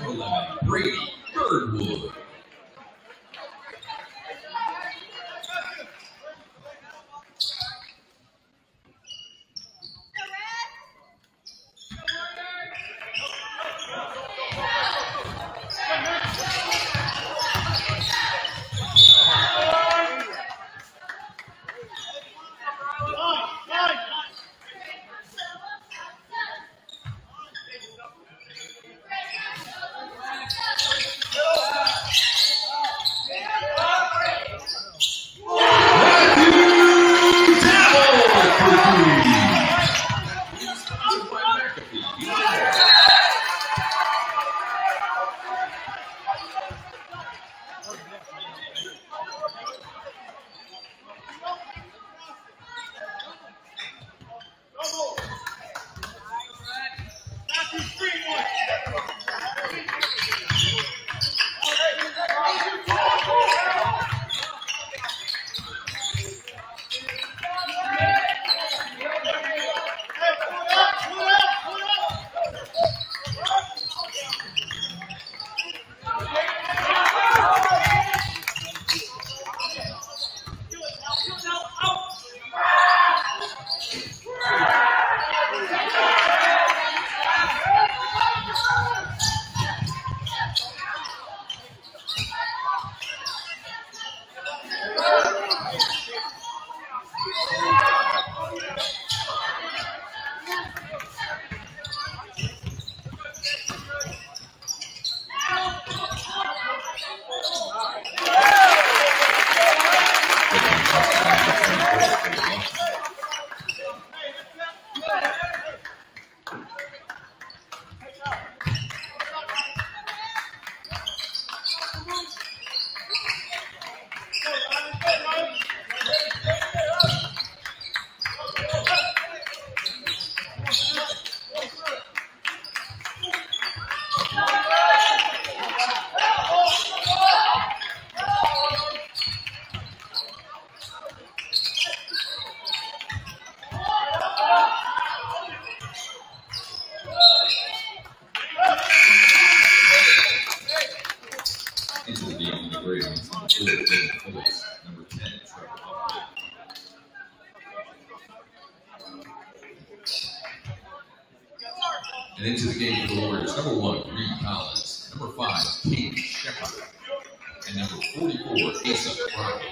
number 11, Brady Birdwood. And into the game for the Warriors, number 1, Reed Collins, number 5, Kate Shepard, and number 44, Asa Crockett.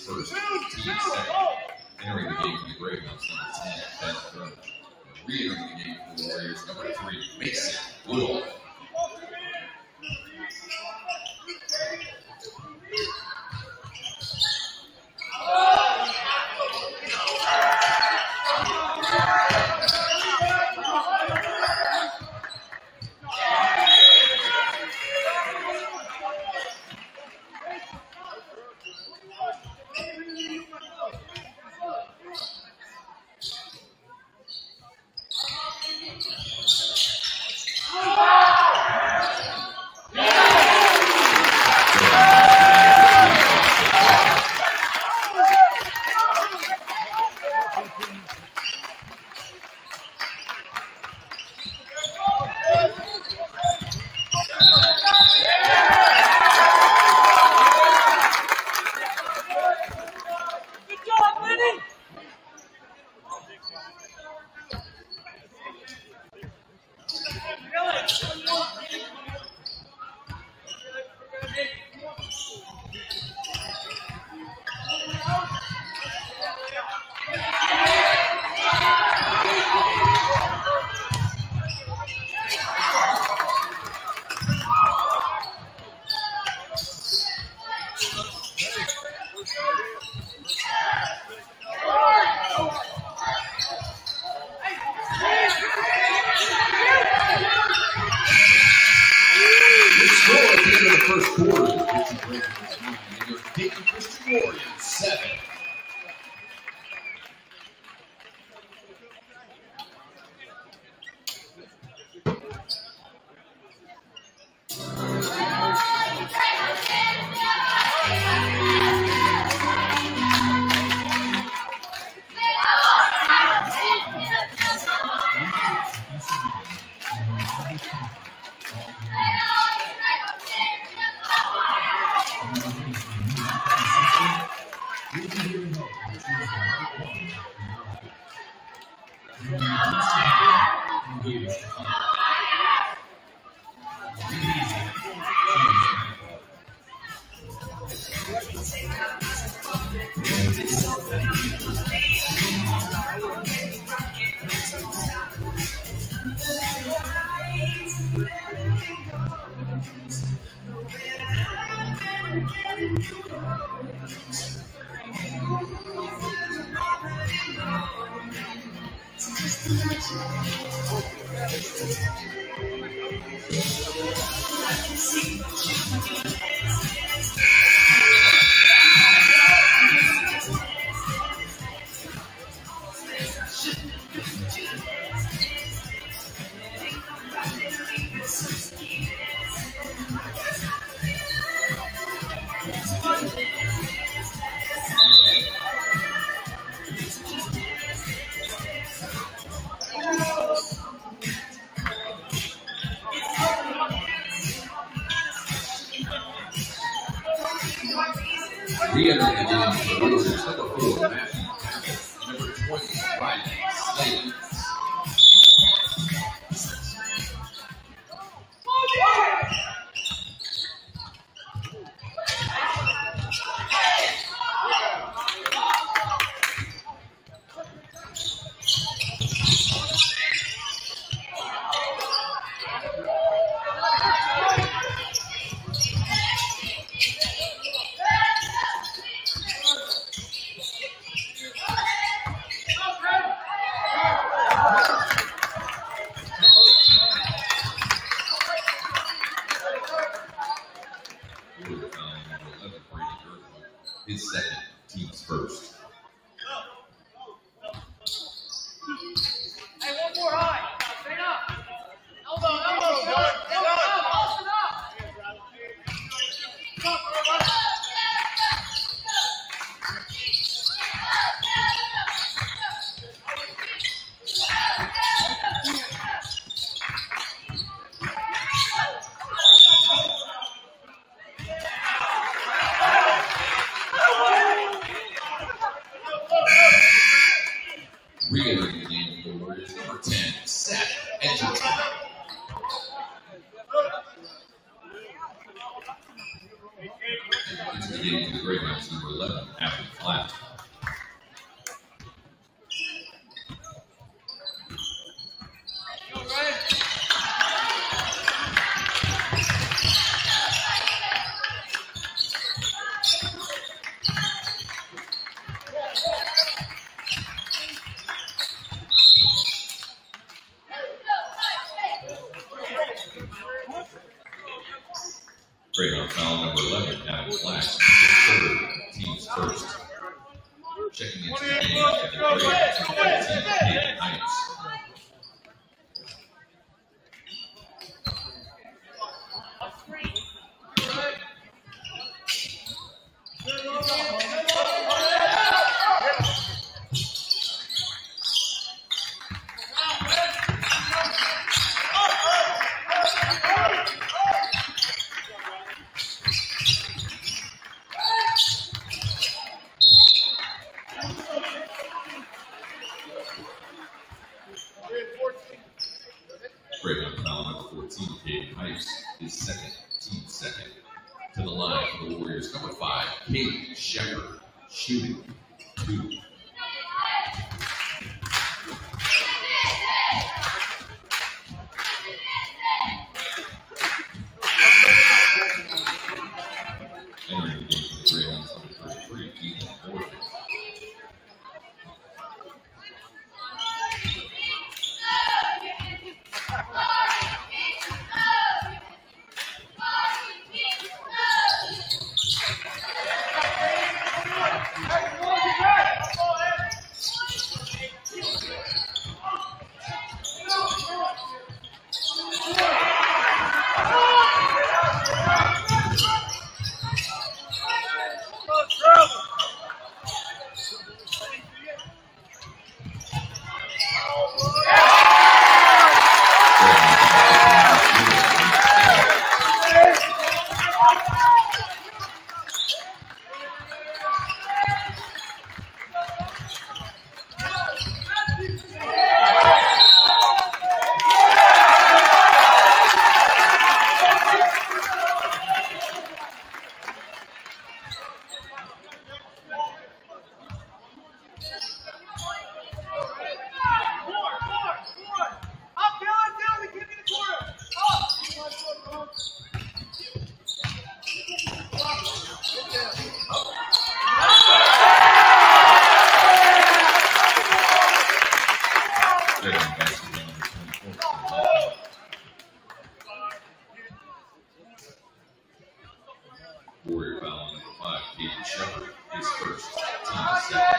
first, team second. Entering the game for the Greyhounds, number 10, Ben Froach. Re-entering the game for the Warriors, number 3, Mason Woodall. Dayton Warriors 7. Re-entering the game for the Warriors, number 4, Matthew Campbell. Number 20, Riley Slade. Greyhound foul number 11, Adam Flash, third, team's first. Checking into the game at the Greyhound team, Dayton Heights. Greyhound foul number 14, Dayton Heights, is second, team second. To the line for the Warriors, number 5, Kate Shepard, shooting 2. Entering the game for the Greyhounds, number 33, Ethan Morgan. Warrior foul number 5, Kate Shepard, is first, team second.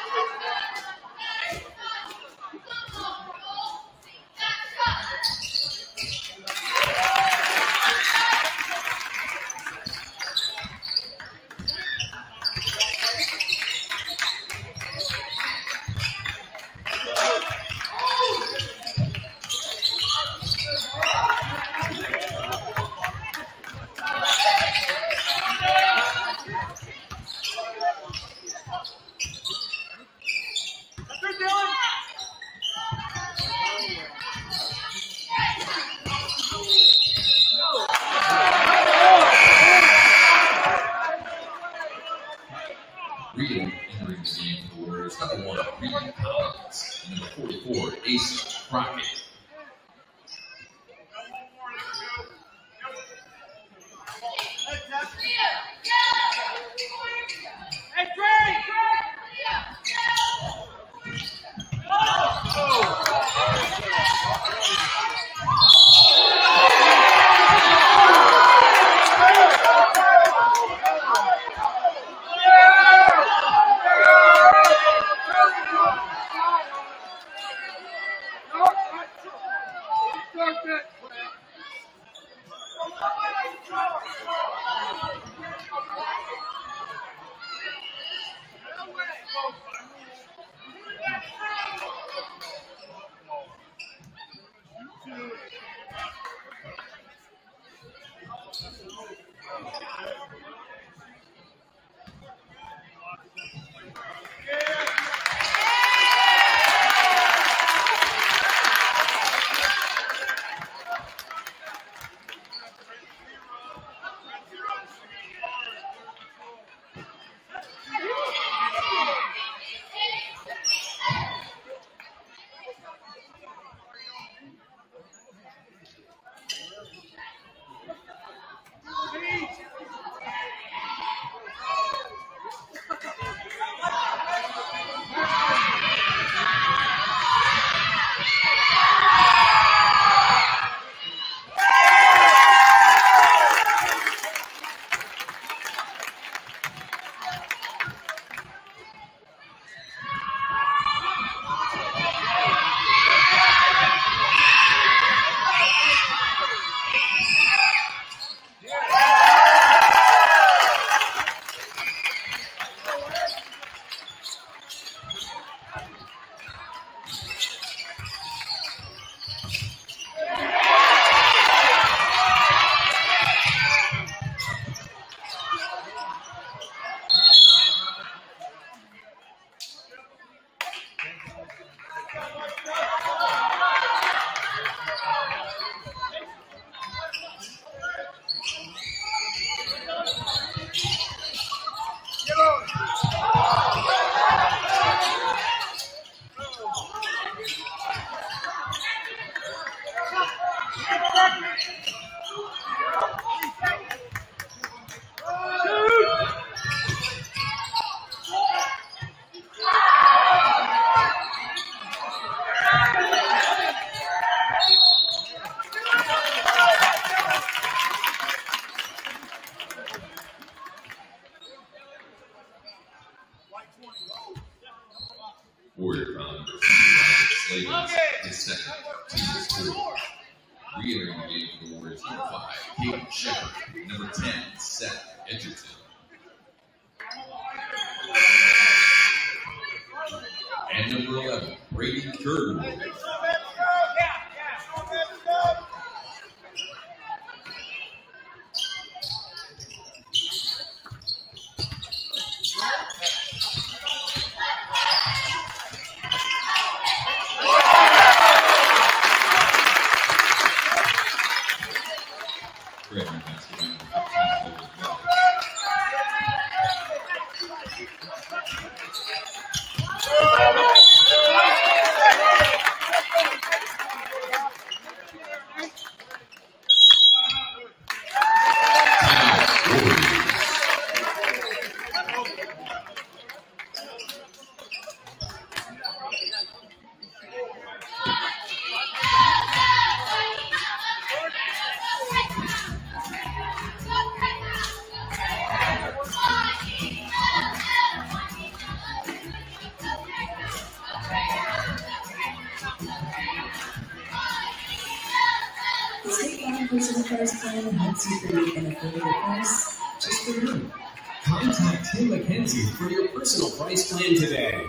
Reed entering the game for the Warriors, number 1, Reed Collins, and number 44, Ace Crockett. Warrior foul number 5, his second, team is 4. Re-entering the game for the Warriors, number 5, Kate Shepard, number 10, Seth Edgerton. And number 11, Brady Curwood. Contact Tim McKenzie for your personal price plan today.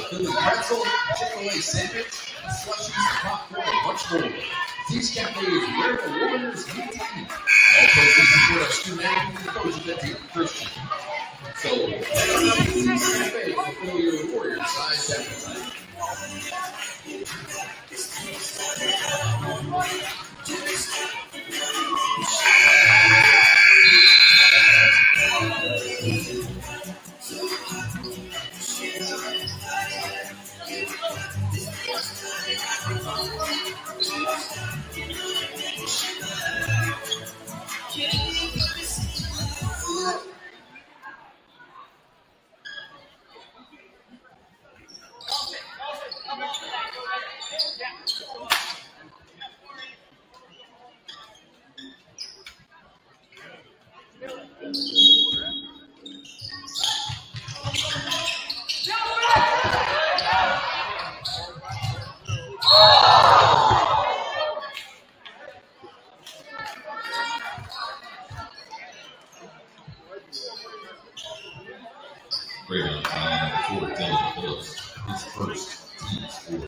Philly pretzel, Chick-fil-A sandwich, slushies, popcorn, and much more. These cafes where the Warriors meet the team. All proceeds support our student athletes and coaches at Dayton Christian. So, head on up to Dixie Cafe to fulfill your Warrior-sized appetite. Great on time for Dylan Phillips, his first team score.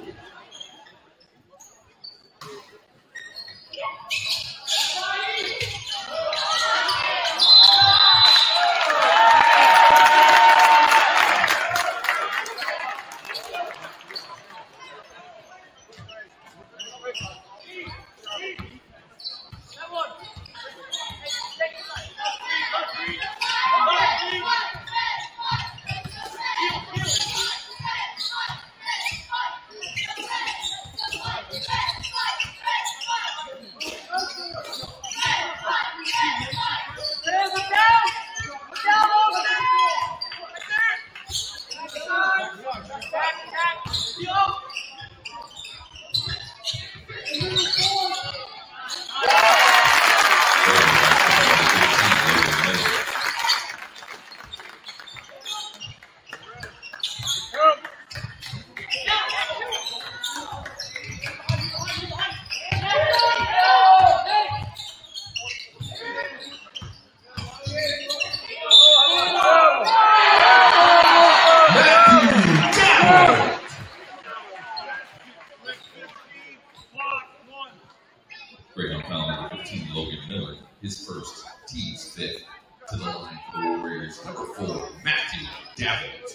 Great on foul number 15, Logan Miller, his first, team's fifth. To the line for the Warriors, number 4, Matthew Davenport.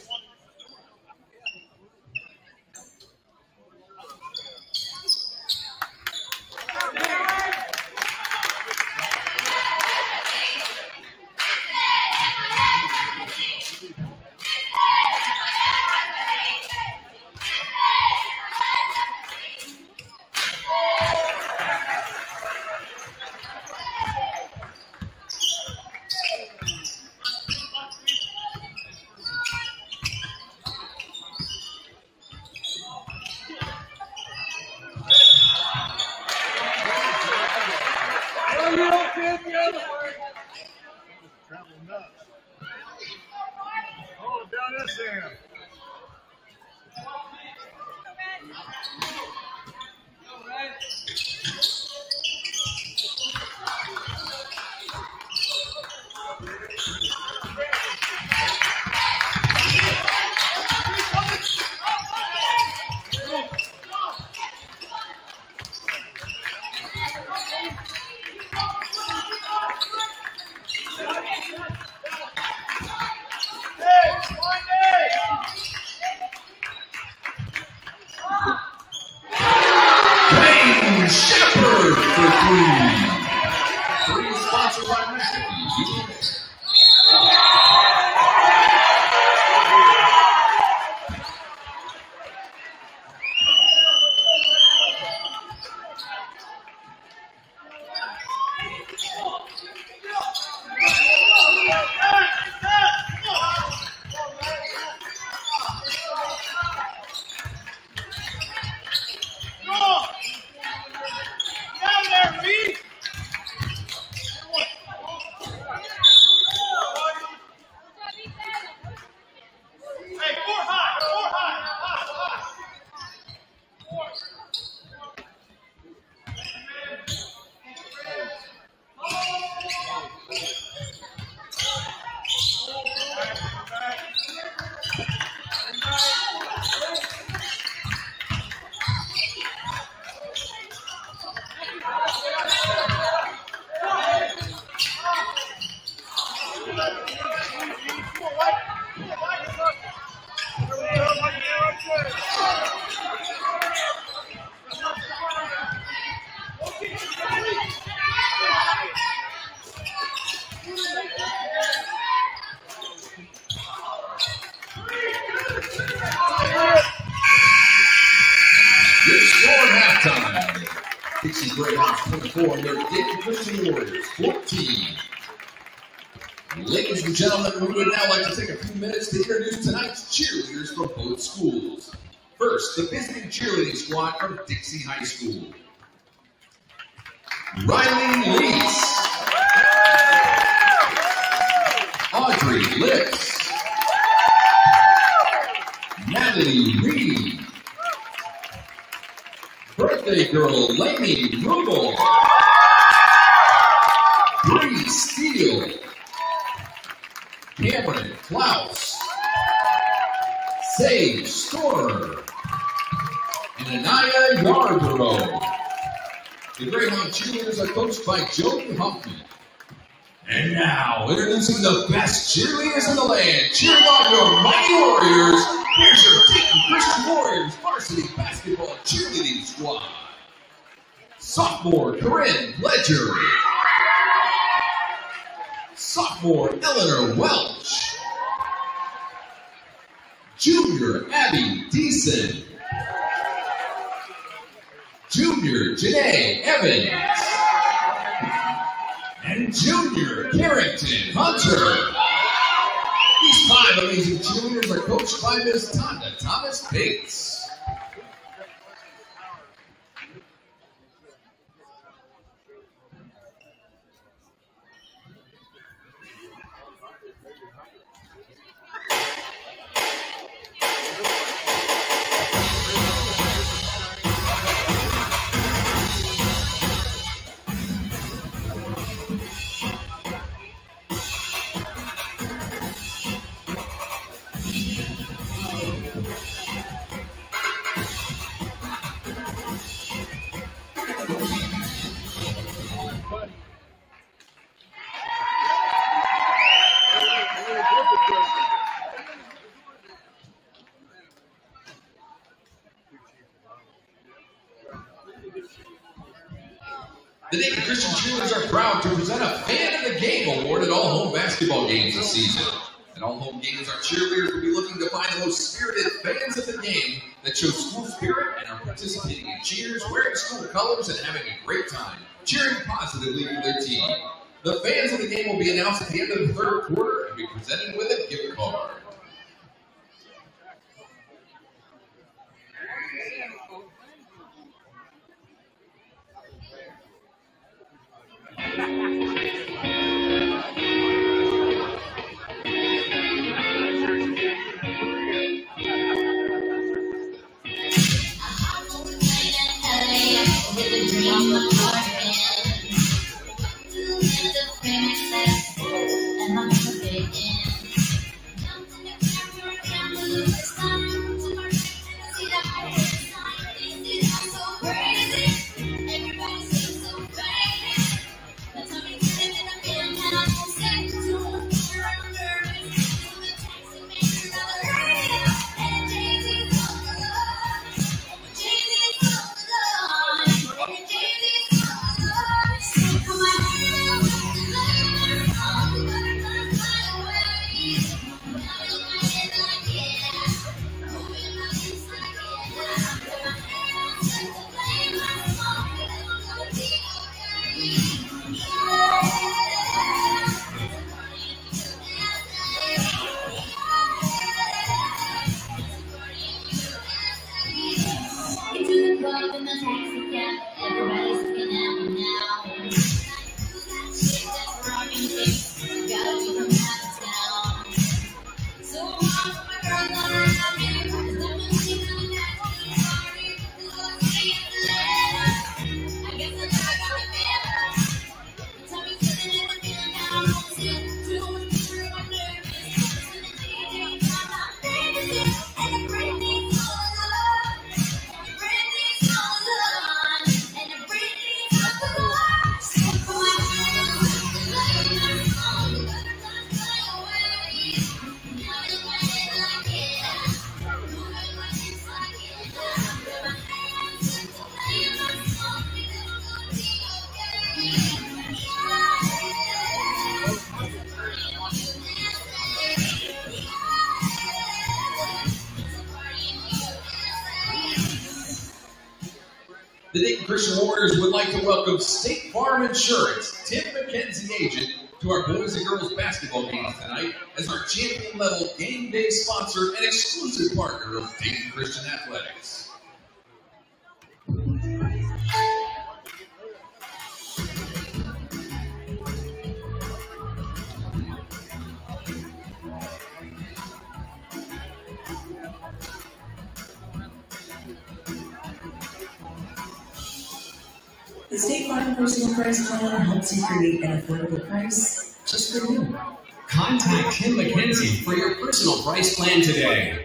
Dixie Greyhounds 24 and their Dayton Christian Warriors 14. Ladies and gentlemen, we would now like to take a few minutes to introduce tonight's cheerleaders from both schools. First, the visiting cheerleading squad from Dixie High School. Riley Leese. Audrey Lips. Natalie Reed. Birthday girl Lainey Rubel. Bree Steele. Cameron Klaus. Sage Storer. And Anaya Yarborough. The Greyhound cheerleaders are coached by Jody Huffman. And now, introducing the best cheerleaders in the land, cheering on your mighty Warriors, here's your Dayton Christian Warriors Varsity Basketball Cheerleading Squad. Sophomore Corinne Ledger. Sophomore Eleanor Welch. Junior Abby Deason. Junior Janae Evans. And Junior Carrington Hunter. These 5 amazing cheerleaders are coached by Ms. Tonda Thomas Bates. The Dayton Christian cheerleaders are proud to present a Fan of the Game award at all home basketball games this season. At all home games, our cheerleaders will be looking to find the most spirited fans of the game that show school spirit and are participating in cheers, wearing school colors, and having a great time, cheering positively for their team. The fans of the game will be announced at the end of the third quarter and be presented with a gift card. The Dayton Christian Warriors would like to welcome State Farm Insurance, Tim McKenzie agent, to our boys and girls basketball games tonight as our champion level game day sponsor and exclusive partner of Dayton Christian Athletics. The State Farm Personal Price Plan helps you create an affordable price just for you. Contact Tim McKenzie for your personal price plan today.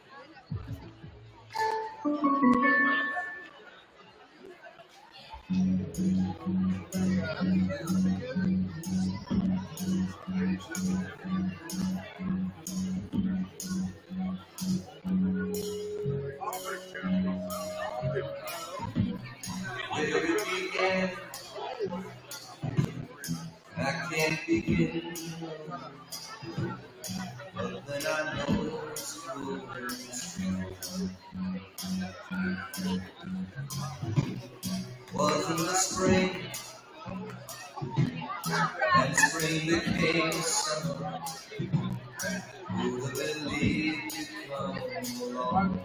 I can't begin, but then I know it's true. Was in the spring, and spring became summer. Who would believe you'd come along?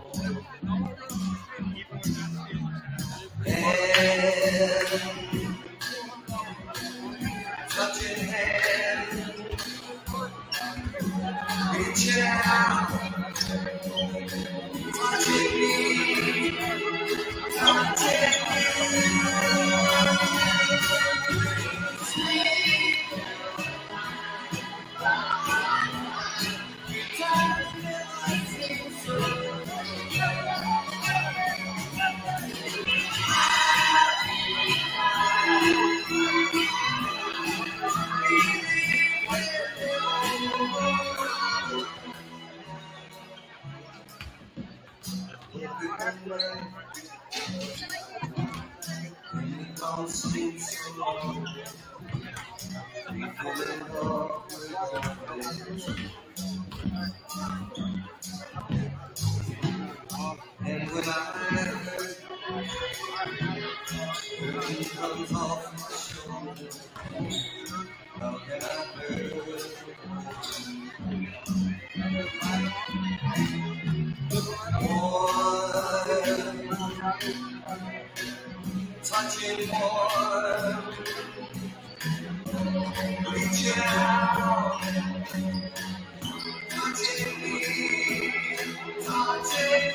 And touching hand, reaching out, touching me, touching don't seem so long. People in love with and when I hurt, everything comes off my shoulder. How can I hurt? Touching more, reaching out, touching me, touching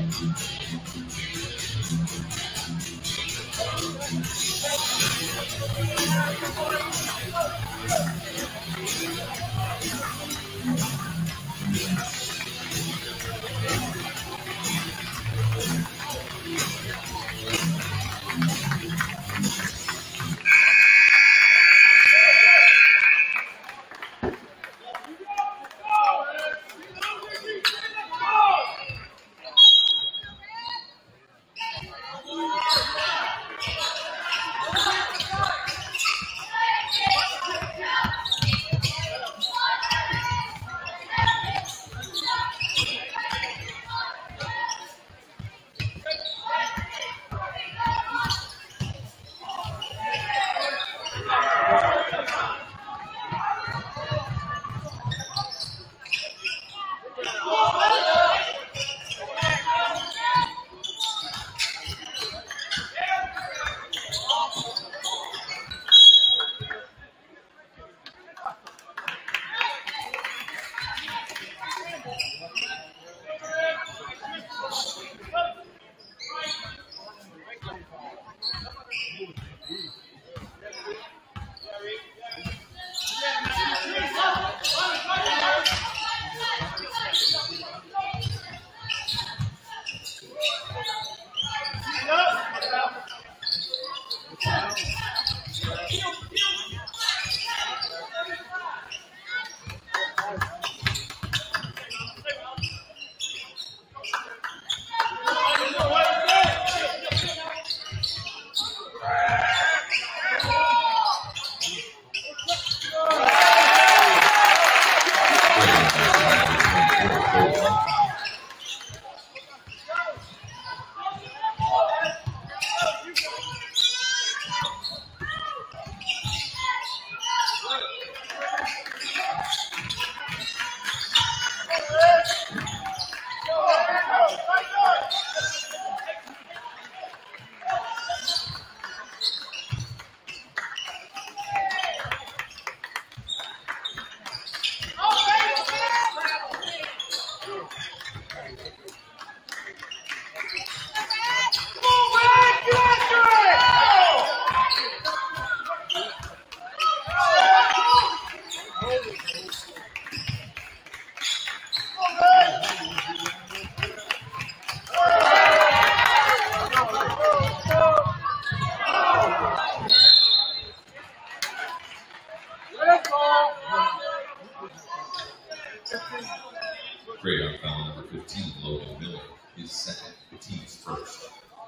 Great on foul number 15, Logan Miller, his second, the team's first.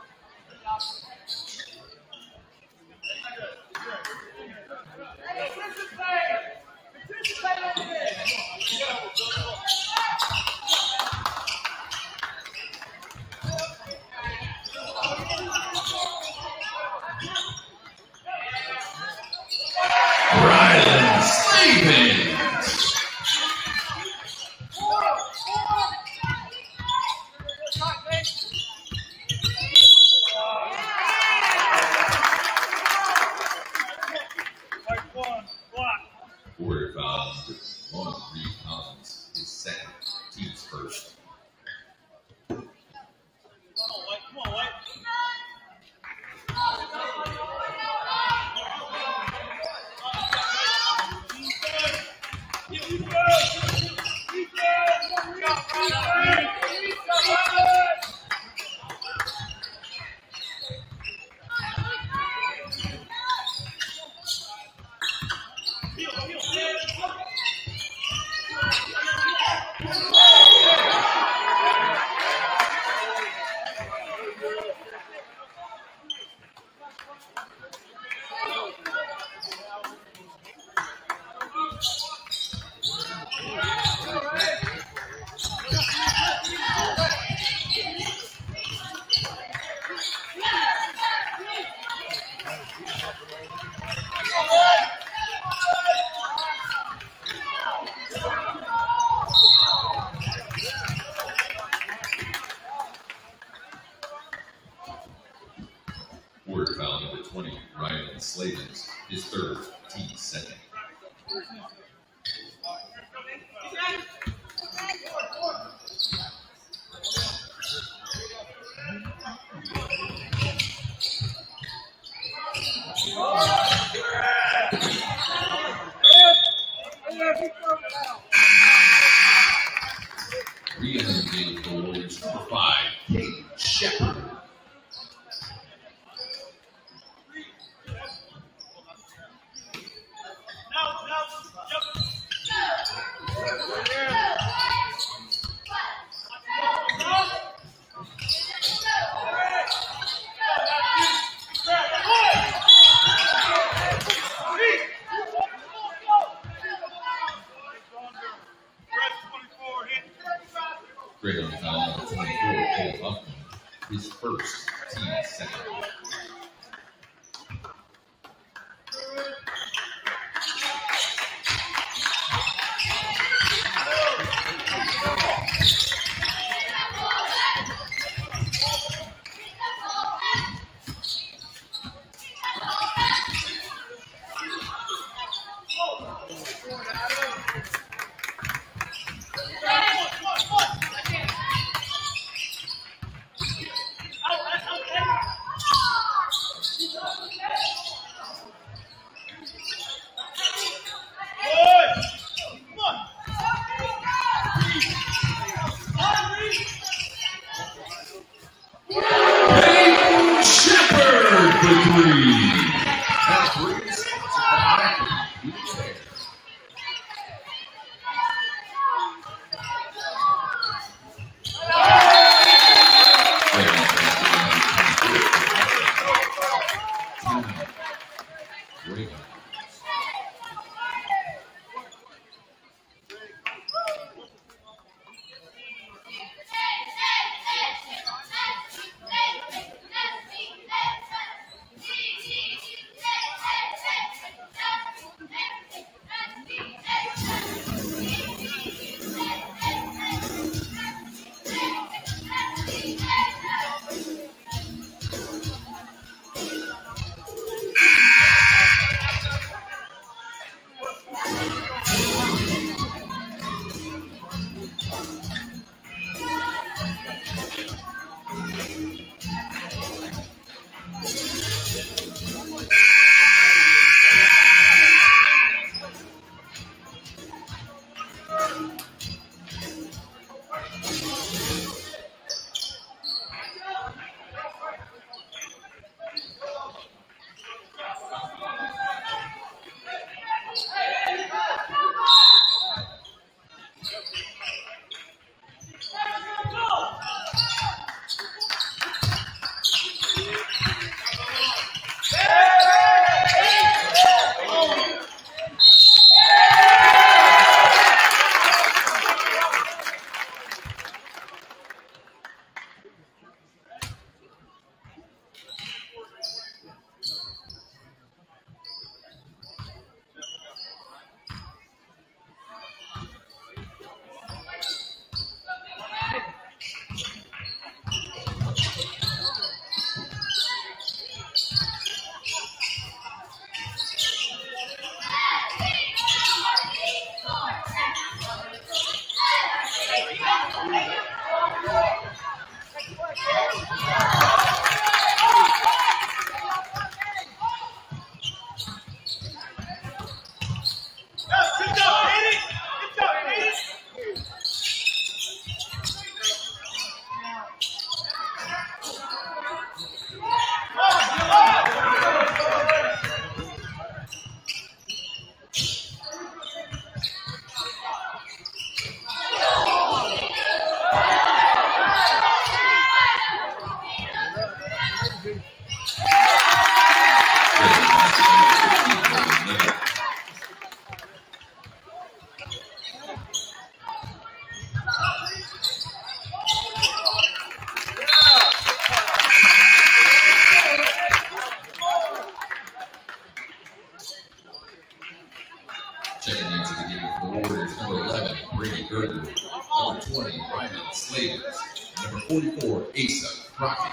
Rylan Slavin. Quarter foul number 1, Reed Collins, his second, team's first. game for the Warriors, number 5, Dayton Shepherd. Great on the foul, number 24, Cole Huffman, his first team second. Checking into the game for the Warriors, number 11, Brady Gerger. Number 20, Ryman Slavers. Number 44, Asa Crockett.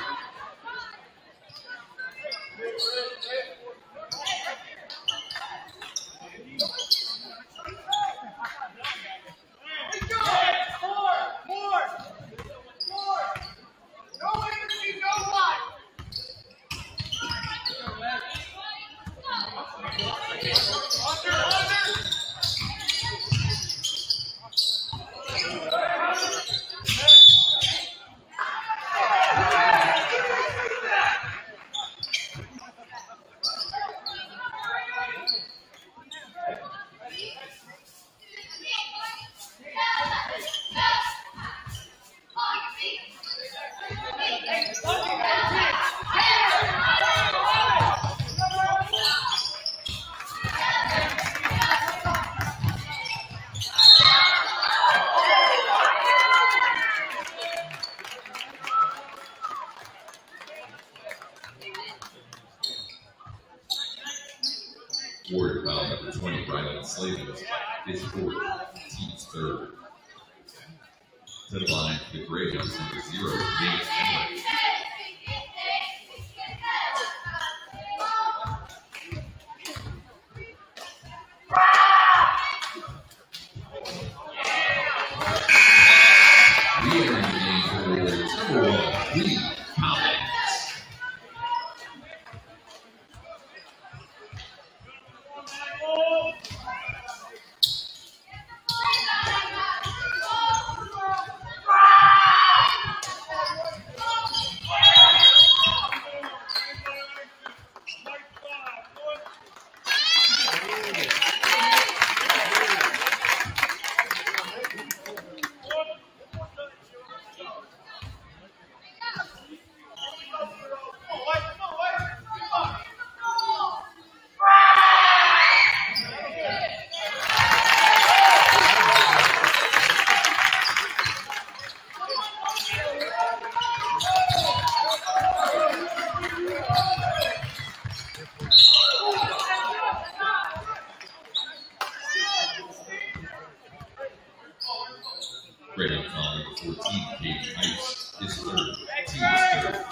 Ryland Slavens, his fourth, team's third. To the line for the Greyhounds, number 0, Nate Henry. Re-entering the game for the Warriors, number 1, Lee Collins. Greyhound foul number 14, Katie Ice, his third, team's third.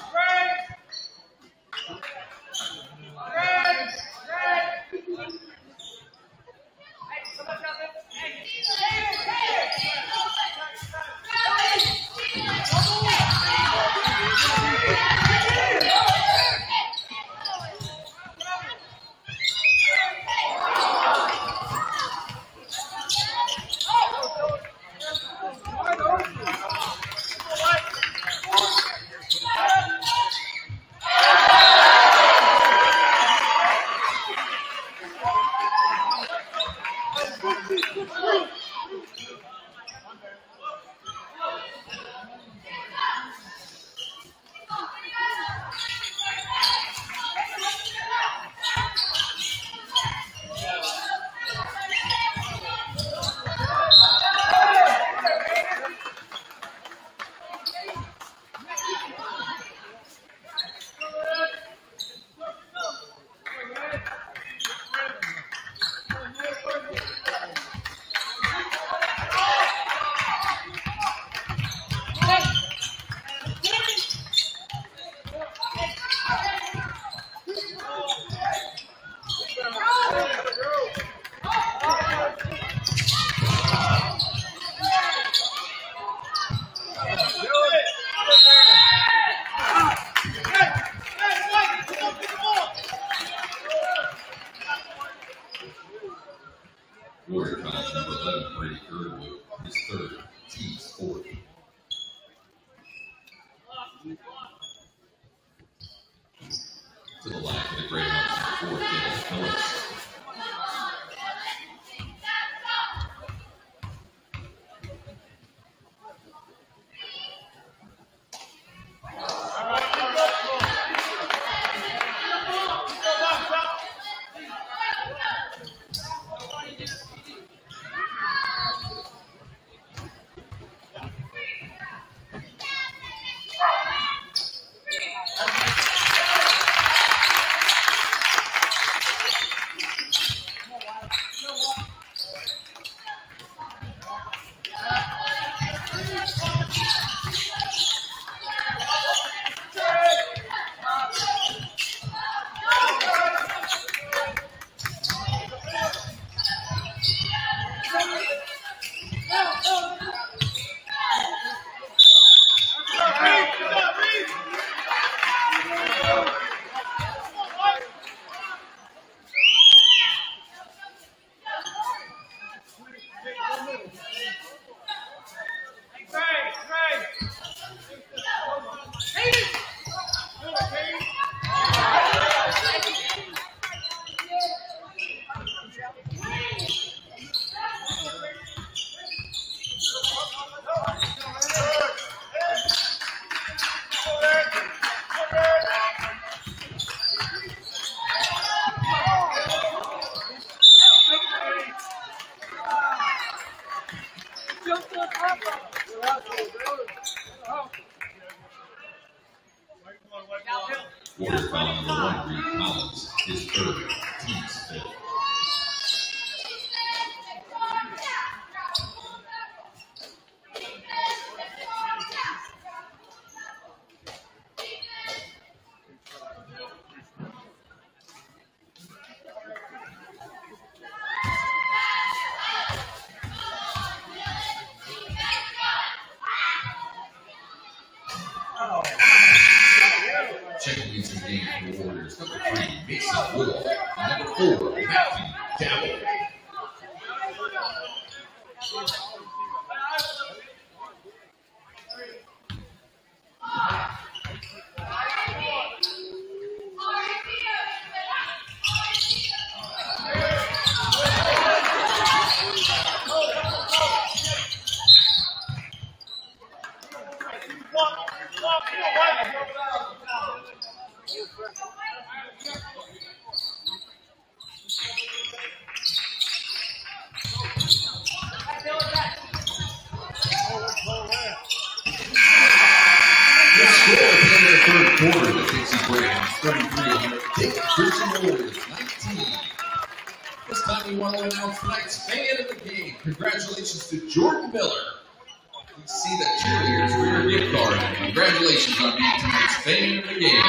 Warrior foul number 11, Brady Girdwood, his third, team's fourth. To the line for the Greyhounds, number 4, Dennis Phillips. Warrior foul number 1, Reed Collins, his third, team's fifth. Warriors, number 3, Mason Woodall, and number 4, Matthew Dabble. Quarter, the Dixie Brands 33 and the Dayton Warriors 19. This time we want to announce tonight's fan of the game. Congratulations to Jordan Miller. You see the cheerleaders for your gift card. And congratulations on being tonight's fan of the game.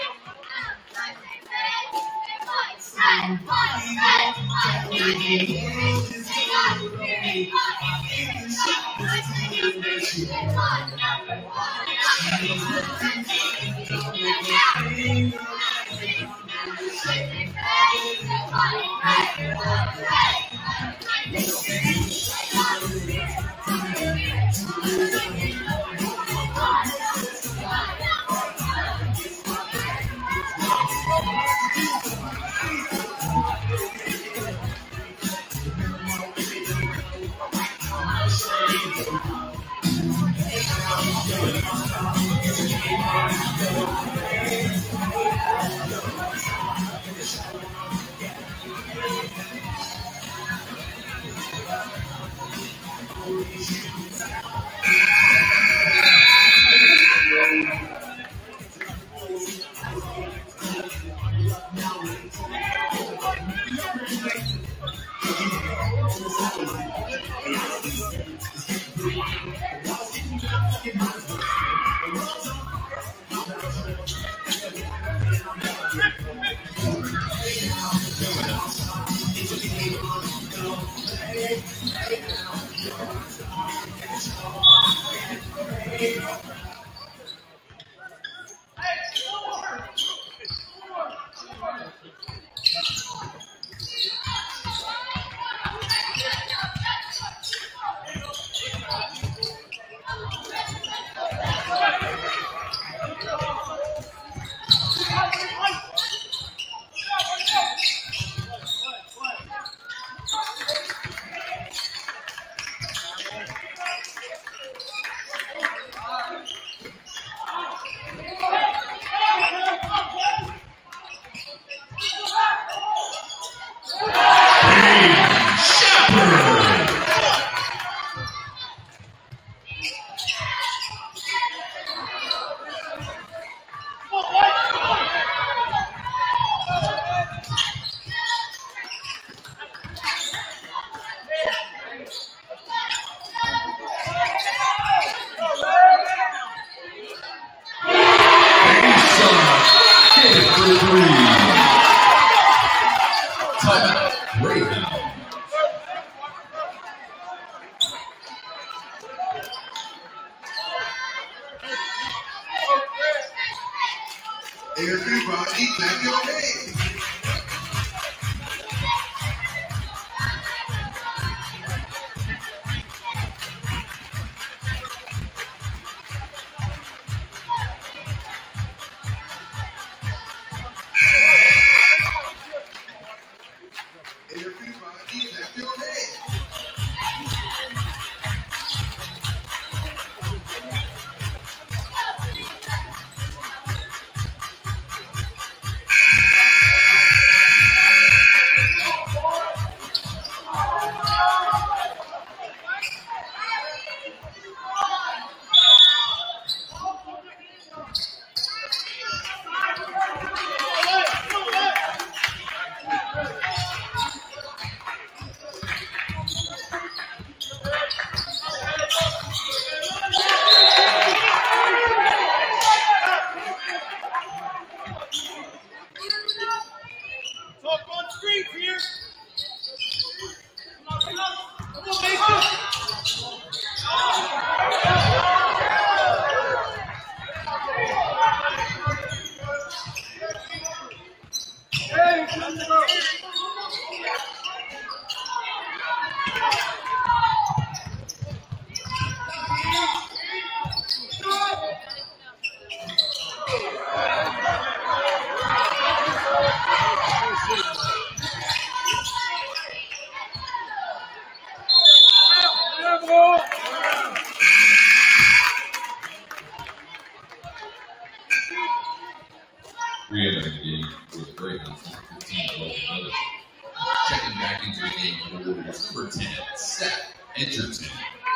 Everybody clap your hands. Everybody clap your hands. entering the game for the Greyhounds, number 15, Logan Miller. Checking back into the game for the Warriors, number 10, Seth Edgerton.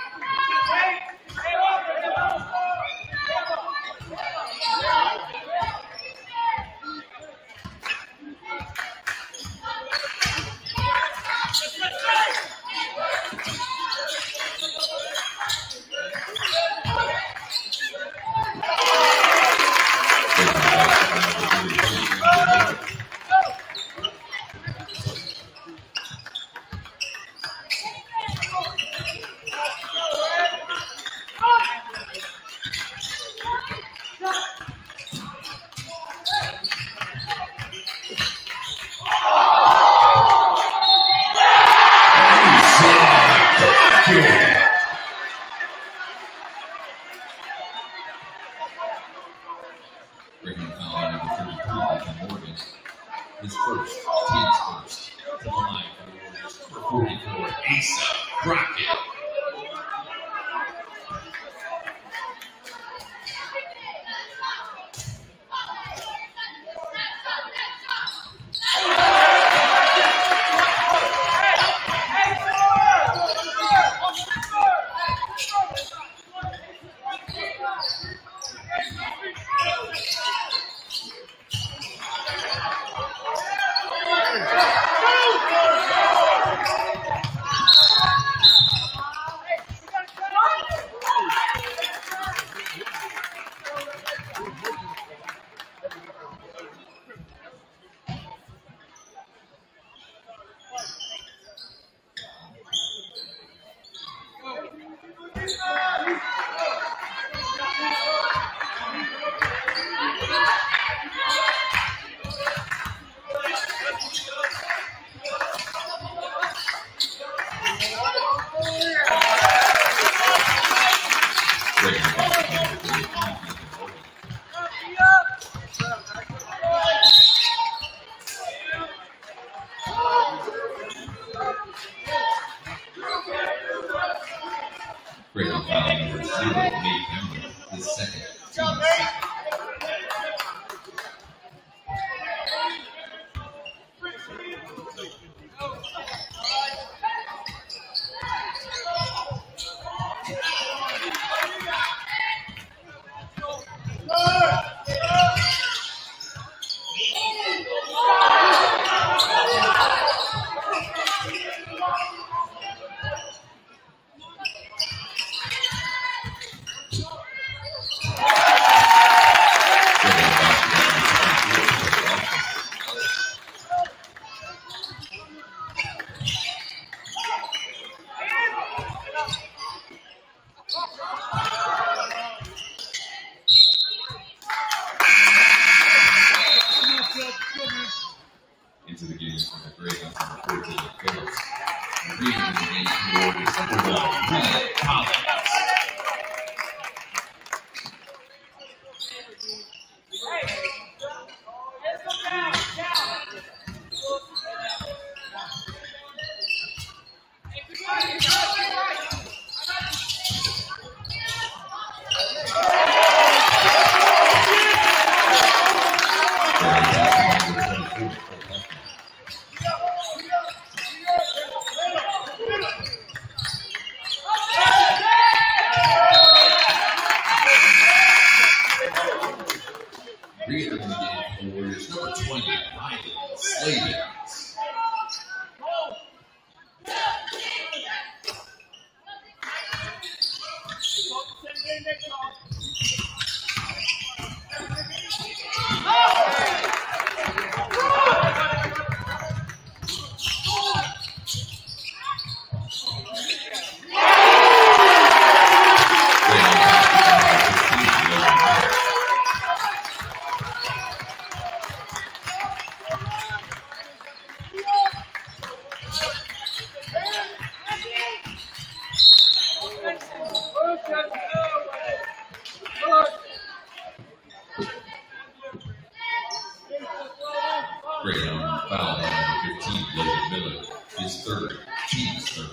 Greyhound foul on number 15, Logan Miller, his third, team's third.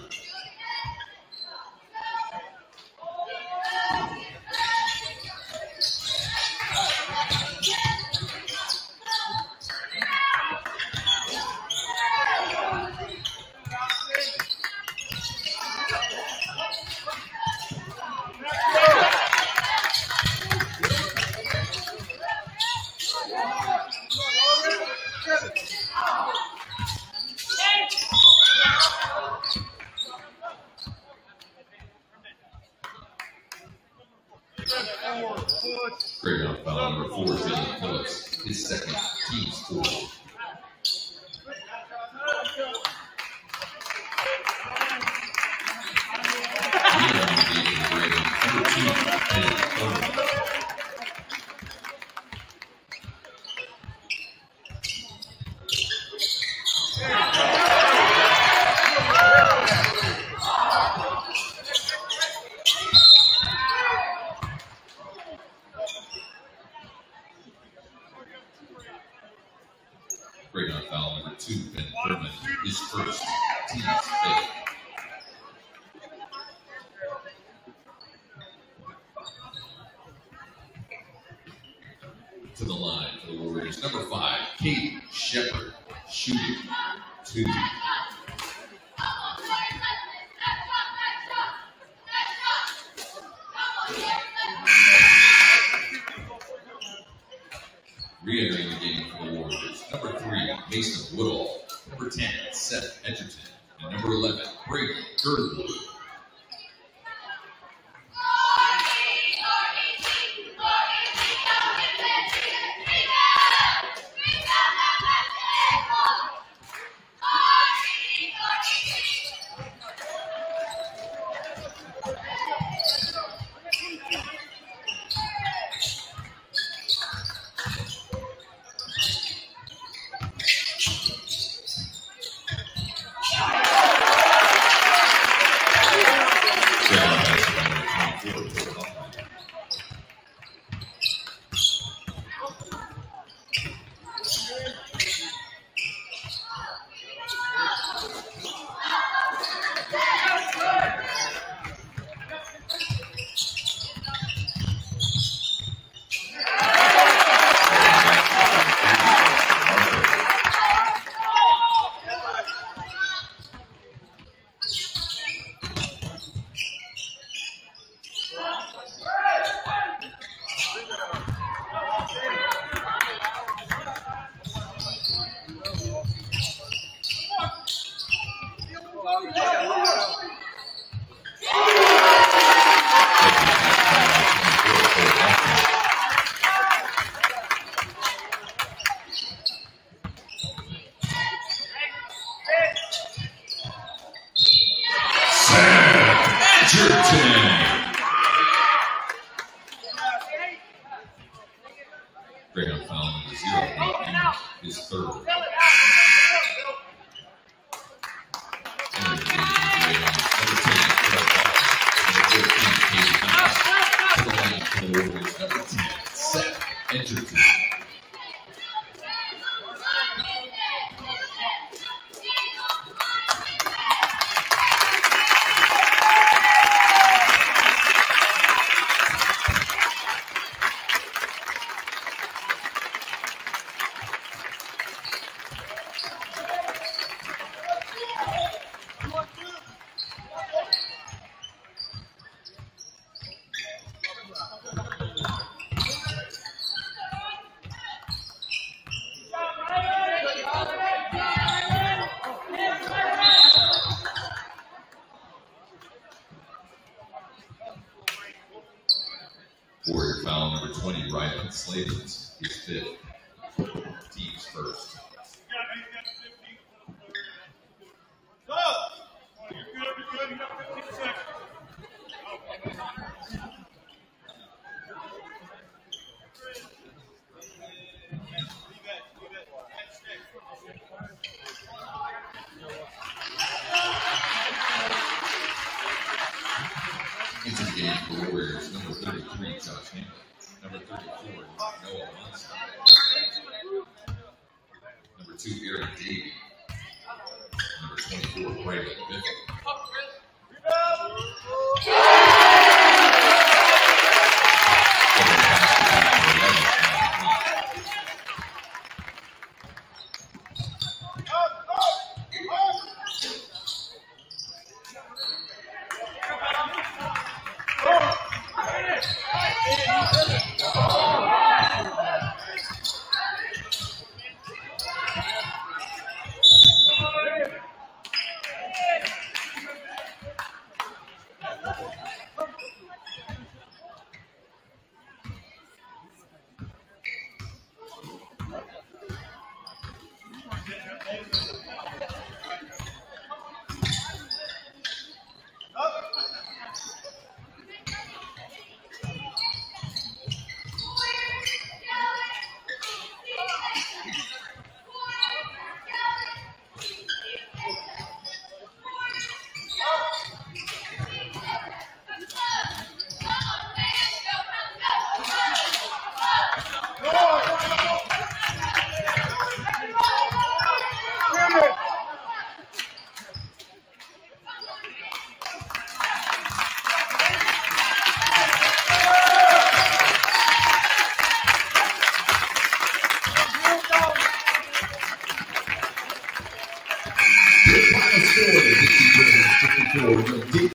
Great on foul number 4, Jalen Phillips, his second, team's fourth. Great on foul number 2, Ben Furman, his first, team's fifth. To the line for the Warriors, number 5, Katie Shepard, shooting 2. Re-entering the game for the Warriors, number 3, Mason Woodall, number 10, Seth Edgerton, and number 11, Brady Girdwood. Great on foul number 0, his third. Number 10, Seth Edgerton. Warrior foul number 20, Ryan Slavens, his fifth, team's first. Into the game for the Warriors, number 33, Josh Hamlin. Number 34, Noah Munson. Number 2, Aaron Davey. Number 24, Brandon Biffle. for the Dayton.